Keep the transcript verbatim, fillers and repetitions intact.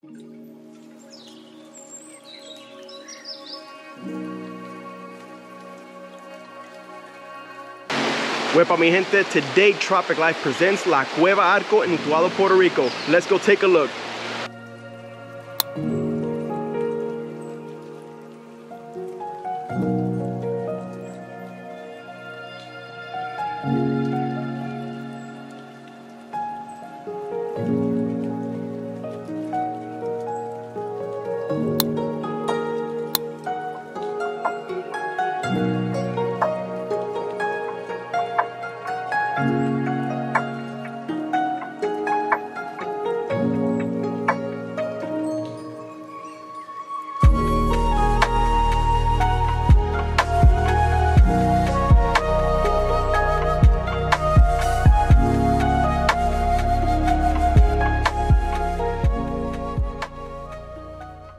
Wepa mi gente, today Tropic Life presents La Cueva Arco in Utuado, Puerto Rico. Let's go take a look.